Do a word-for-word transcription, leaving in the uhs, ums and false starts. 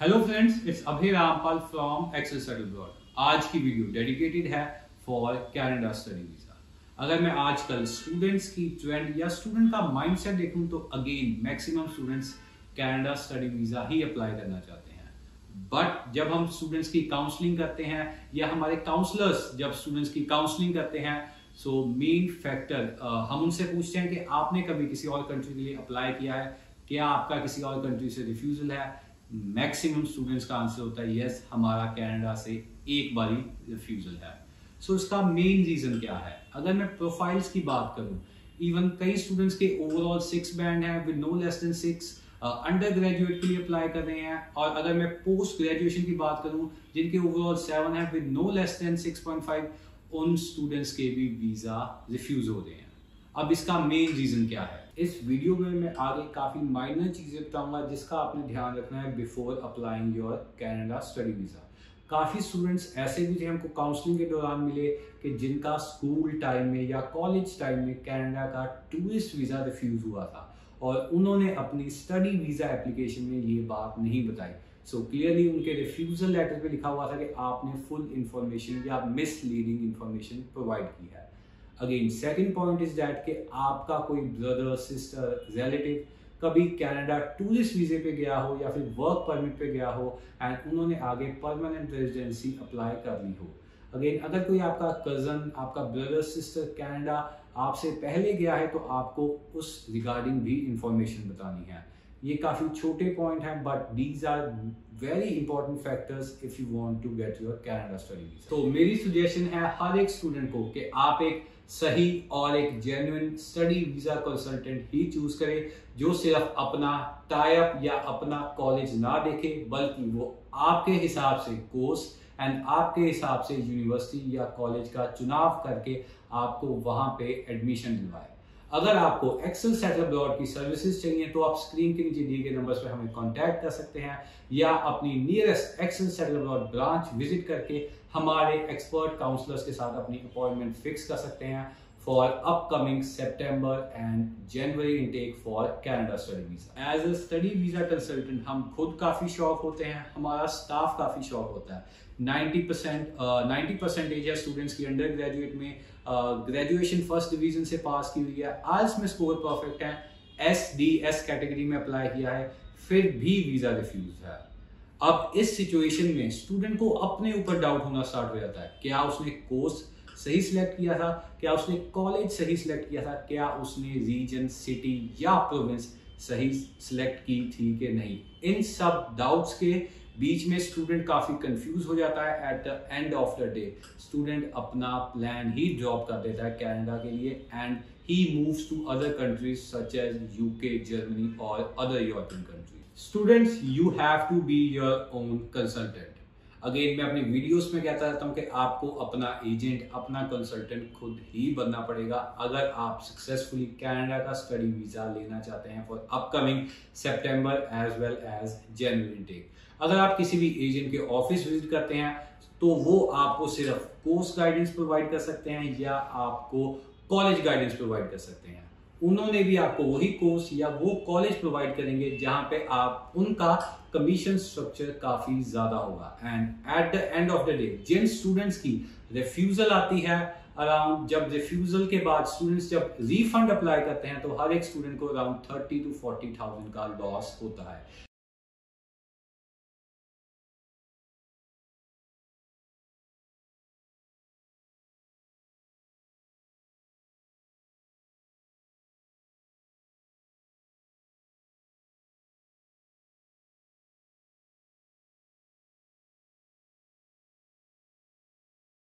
Hello friends, it's Abhay Rampal from Excel Settle Broad. आज की video dedicated है फॉर कनाडा स्टडी वीजा। अगर मैं आजकल स्टूडेंट्स की ट्रेंड या स्टूडेंट का माइंडसेट देखूं तो again maximum students Canada study visa ही अप्लाई करना चाहते हैं। बट जब हम स्टूडेंट्स की काउंसलिंग करते हैं या हमारे काउंसलर्स जब स्टूडेंट्स की काउंसलिंग करते हैं, सो मेन फैक्टर हम उनसे पूछते हैं कि आपने कभी किसी और कंट्री के लिए अप्लाई किया है, क्या आपका किसी और कंट्री से रिफ्यूजल है। मैक्सिमम स्टूडेंट्स का आंसर होता है यस, हमारा कनाडा से एक बारी रिफ्यूजल है। सो so, इसका मेन रीजन क्या है? अगर मैं प्रोफाइल्स की बात करूं, इवन कई स्टूडेंट्स के ओवरऑल सिक्स बैंड है with no less than six, undergraduate के लिए अप्लाई कर रहे हैं। और अगर मैं पोस्ट ग्रेजुएशन की बात करूं जिनके ओवरऑल सेवन है with no less than six point five, उन स्टूडेंट्स के भी वीजा रिफ्यूज हो रहे हैं। अब इसका मेन रीजन क्या है? इस वीडियो में मैं आगे काफी माइनर चीजें बताऊंगा जिसका आपने ध्यान रखना है before applying your Canada study visa. काफी स्टूडेंट्स ऐसे भी थे हमको काउंसलिंग के दौरान मिले कि जिनका स्कूल टाइम में या कॉलेज टाइम में कनाडा का टूरिस्ट वीजा रिफ्यूज हुआ था और उन्होंने अपनी स्टडी वीजा एप्लीकेशन में ये बात नहीं बताई। सो so, क्लियरली उनके रिफ्यूजल लेटर पे लिखा हुआ था कि आपने फुल इंफॉर्मेशन या मिसलीडिंग इंफॉर्मेशन प्रोवाइड की है। Again second point is that कि आपका कोई ब्रदर सिस्टर रिलेटिव कभी कनाडा टूरिस्ट वीजे पे गया हो या फिर वर्क परमिट पे गया हो एंड उन्होंने आगे परमानेंट रेजिडेंसी अप्लाई कर ली हो। अगेन अगर कोई आपका कजन, आपका ब्रदर सिस्टर कनाडा आपसे पहले गया है तो आपको उस रिगार्डिंग भी इंफॉर्मेशन बतानी है। ये काफी छोटे पॉइंट हैं but these are very important factors if you want to get your Canada study visa. तो मेरी सजेशन है हर एक स्टूडेंट को कि आप एक सही और एक जेन्युइन स्टडी वीजा कंसल्टेंट ही चूज करें जो सिर्फ अपना टाई अप या अपना कॉलेज ना देखे बल्कि वो आपके हिसाब से कोर्स एंड आपके हिसाब से यूनिवर्सिटी या कॉलेज का चुनाव करके आपको वहां पे एडमिशन दिलवाए। अगर आपको एक्सेल सेटल ब्रॉड की सर्विसेज चाहिए तो आप स्क्रीन के नीचे दिए गए नंबर्स पे हमें कांटेक्ट कर सकते हैं या अपनी nearest Excel Settle Broad branch visit करके हमारे एक्सपर्ट काउंसलर्स के साथ अपनी अपॉइंटमेंट फिक्स कर सकते हैं for upcoming September and January intake for Canada study visa. As a study visa consultant हम खुद काफी शौक होते हैं, हमारा स्टाफ काफी शौक होता है। नाइन्टी परसेंट नाइन्टी परसेंटेज है स्टूडेंट्स की अंडर ग्रेजुएट में, ग्रेजुएशन फर्स्ट डिवीजन से पास की हुई है, आइल्स में स्कोर परफेक्ट है, एस डी एस कैटेगरी में अप्लाई किया है, फिर भी वीजा रिफ्यूज है। अब इस सिचुएशन में स्टूडेंट को अपने ऊपर डाउट होना स्टार्ट हो जाता है, क्या उसने कोर्स सही सिलेक्ट किया था, क्या उसने कॉलेज सही सिलेक्ट किया था, क्या उसने रीजन, सिटी या प्रोविंस सही सिलेक्ट की थी कि नहीं। इन सब डाउट्स के बीच में स्टूडेंट काफी कंफ्यूज हो जाता है। At the end of the day student अपना प्लान ही ड्रॉप कर देता है कनाडा के लिए एंड ही moves to other countries such as UK, Germany और other European countries. Students, you have to be your own consultant. Again मैं अपनी वीडियोस में कहता रहता हूं कि आपको अपना एजेंट, अपना कंसल्टेंट खुद ही बनना पड़ेगा अगर आप सक्सेसफुली कनाडा का स्टडी वीजा लेना चाहते हैं for upcoming September as well as January intake. अगर आप किसी भी एजेंट के ऑफिस विजिट करते हैं तो वो आपको सिर्फ कोर्स गाइडेंस प्रोवाइड कर सकते हैं या आपको कॉलेज गाइडेंस प्रोवाइड कर सकते हैं। उन्होंने भी आपको वही कोर्स या वो कॉलेज प्रोवाइड करेंगे जहां पे आप उनका कमीशन स्ट्रक्चर काफी ज्यादा होगा। And at the end of the day जिन स्टूडेंट्स की रिफ्यूजल आती है अराउंड, जब रिफ्यूजल के बाद स्टूडेंट्स जब रिफंड अप्लाई करते हैं तो हर एक स्टूडेंट को around thirty to forty thousand का लॉस होता है।